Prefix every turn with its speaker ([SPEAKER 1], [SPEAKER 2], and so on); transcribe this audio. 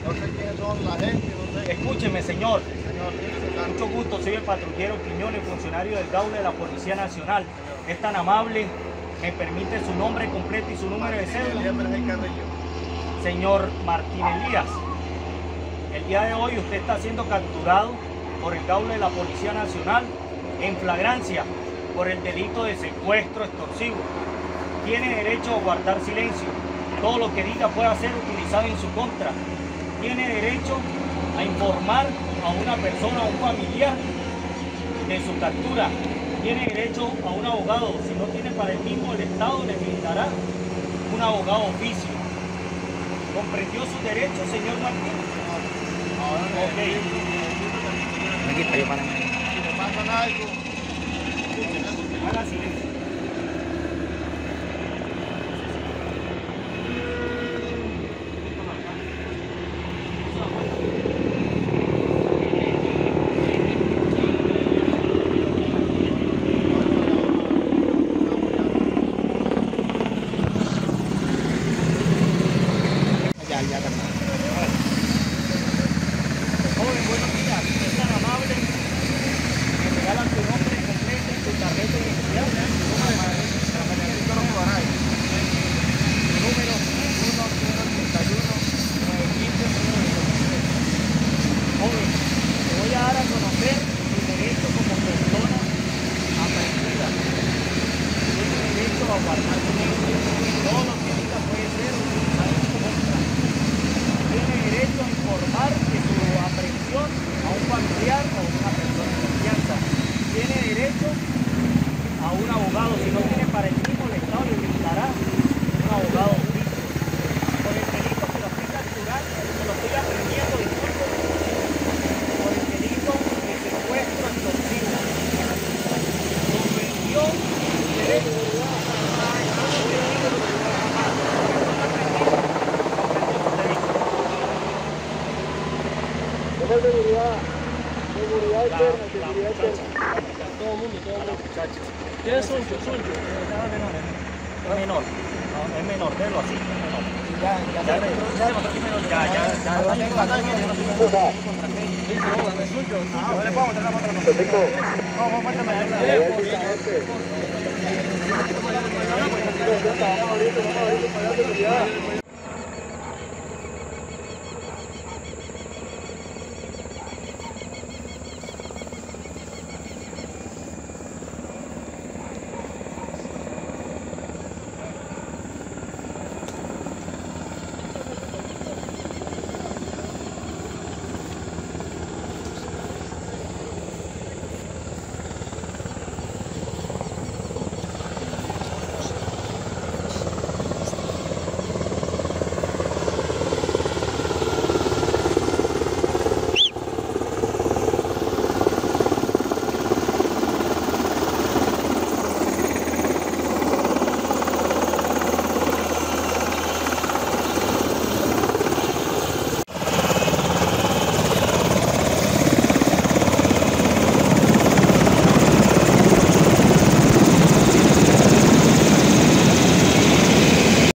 [SPEAKER 1] No sé quiénes son la gente, no sé.
[SPEAKER 2] Escúcheme, señor.
[SPEAKER 1] Señor,
[SPEAKER 2] Mucho gusto, soy el patrullero Quiñones, funcionario del GAU de la Policía Nacional. Es tan amable, me permite su nombre completo y su número de cédula. Señor Martín Elías, el día de hoy usted está siendo capturado por el GAU de la Policía Nacional en flagrancia por el delito de secuestro extorsivo. Tiene derecho a guardar silencio. Todo lo que diga puede ser utilizado en su contra. Tiene derecho a informar a una persona, a un familiar, de su captura. Tiene derecho a un abogado. Si no tiene para el mismo, el Estado le brindará un abogado oficio. ¿Comprendió sus derechos, señor Martín? Ok.
[SPEAKER 1] Si me pasan algo,
[SPEAKER 2] Haga silencio.
[SPEAKER 1] ya terminó.
[SPEAKER 2] Joven, buenos días. Es tan amable. Me regalan su nombre completo y su tarjeta de identidad. Número 1081-915. Joven, te voy a dar a conocer tu derecho como persona aprendida. Tiene derecho a guardar silencio. Todo lo que diga puede ser utilizado en su contra. Tiene derecho a informar de su aprehensión a un familiar o una persona de confianza. Tiene derecho a un abogado. Si no tiene para el mismo, el Estado le brindará un abogado oficio. Por el delito que lo estoy capturando, que lo estoy aprendiendo, disculpe, por el delito de secuestro extorsivo. Comprendió su derecho.
[SPEAKER 1] Seguridad interna, seguridad interna.
[SPEAKER 2] Todo el mundo, muchachos. ¿Quiénes son yo? Soy yo. Es menor. No, es menor, verlo así, es menor.
[SPEAKER 1] Ya.